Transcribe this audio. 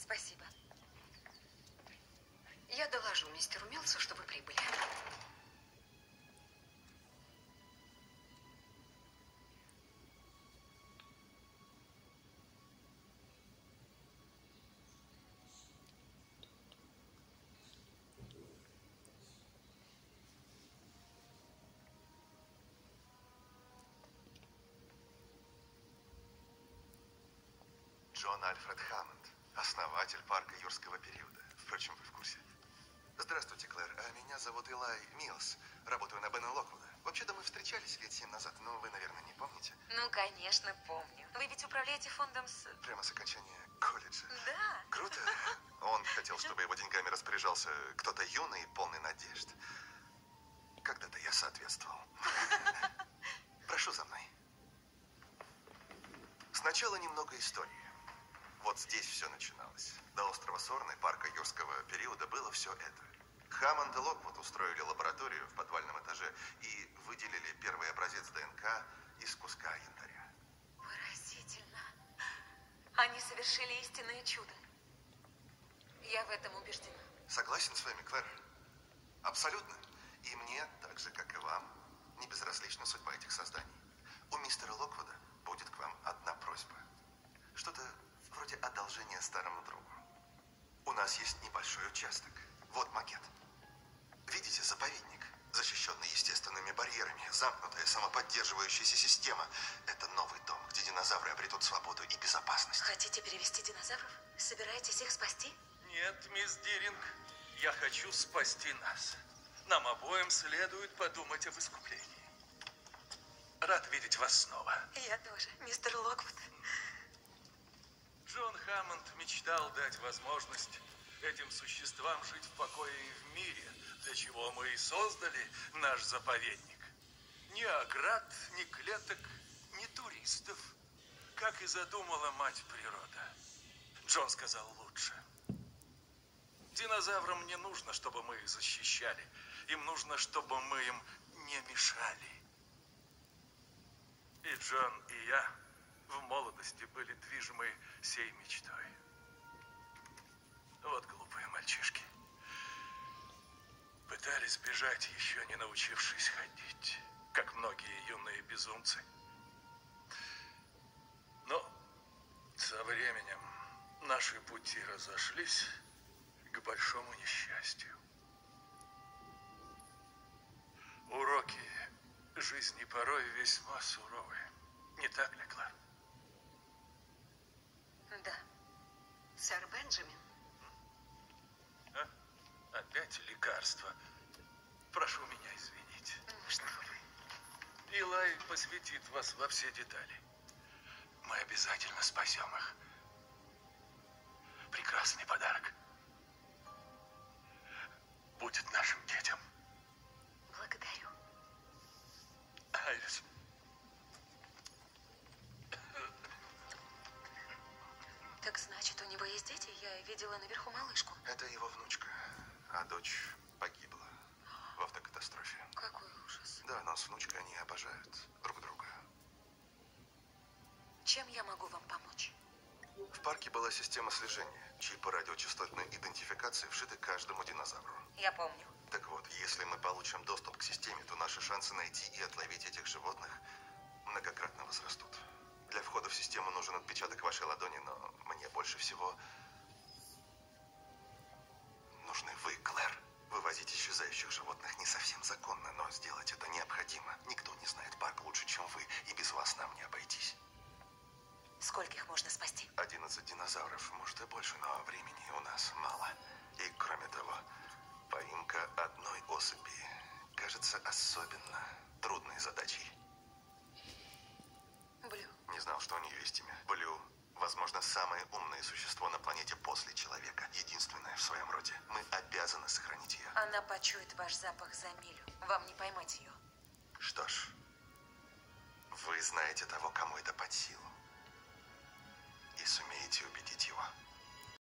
Спасибо. Я доложу мистеру Милсу, что вы прибыли. Джон Альфред Хаммонд, основатель парка юрского периода. Впрочем, вы в курсе. Здравствуйте, Клэр. Меня зовут Илай Милс. Работаю на Бена Локвуда. Вообще-то мы встречались лет 7 назад, но вы, наверное, не помните. Ну, конечно, помню. Вы ведь управляете фондом с... Прямо с окончания колледжа. Да. Круто. Он хотел, чтобы его деньгами распоряжался кто-то юный и полный надежд. Когда-то я соответствовал. Прошу за мной. Сначала немного истории. Вот здесь все начиналось. До острова Сорны, парка юрского периода, было все это. Хаммонд и Локвуд устроили лабораторию в подвальном этаже и выделили первый образец ДНК из куска янтаря. Поразительно. Они совершили истинное чудо. Я в этом убеждена. Согласен с вами, Клэр. Абсолютно. И мне, так же, как и вам, не безразлична судьба этих созданий. У мистера Локвуда будет к вам одна просьба. Что-то вроде одолжения старому другу. У нас есть небольшой участок. Вот макет. Видите, заповедник, защищенный естественными барьерами, замкнутая самоподдерживающаяся система. Это новый дом, где динозавры обретут свободу и безопасность. Хотите перевести динозавров? Собираетесь их спасти? Нет, мисс Диринг, я хочу спасти нас. Нам обоим следует подумать об искуплении. Рад видеть вас снова. Я тоже, мистер Локвуд. Джон Хаммонд мечтал дать возможность этим существам жить в покое и в мире, для чего мы и создали наш заповедник. Ни оград, ни клеток, ни туристов, как и задумала мать природа. Джон сказал лучше. Динозаврам не нужно, чтобы мы их защищали. Им нужно, чтобы мы им не мешали. И Джон, и я в молодости были движимы сей мечтой. Вот глупые мальчишки. Пытались бежать, еще не научившись ходить, как многие юные безумцы. Но со временем наши пути разошлись к большому несчастью. Уроки жизни порой весьма суровы. Не так ли, Клэр? Да. Сэр Бенджамин. А? Опять лекарство. Прошу меня извинить. Ну, что вы. Илай посвятит вас во все детали. Мы обязательно спасем их. Прекрасный подарок. Будет нашим детям. Благодарю. Айрис. Так значит, у него есть дети? Я видела наверху малышку. Это его внучка, а дочь погибла в автокатастрофе. Какой ужас. Да, но с внучкой они обожают друг друга. Чем я могу вам помочь? В парке была система слежения. Чипы радиочастотной идентификации вшиты каждому динозавру. Я помню. Так вот, если мы получим доступ к системе, то наши шансы найти и отловить этих животных многократно возрастут. Для входа в систему нужен отпечаток вашей ладони, но мне больше всего нужны вы, Клэр. Вывозить исчезающих животных не совсем законно, но сделать это необходимо. Никто не знает парк лучше, чем вы, и без вас нам не обойтись. Скольких можно спасти? 11 динозавров, может и больше, но времени у нас мало. И кроме того, поимка одной особи кажется особенно трудной задачей. Блю. Не знал, что у нее есть имя. Блю. Возможно, самое умное существо на планете после человека. Единственное в своем роде. Мы обязаны сохранить ее. Она почует ваш запах за милю. Вам не поймать ее. Что ж, вы знаете того, кому это под силу. И сумеете убедить его.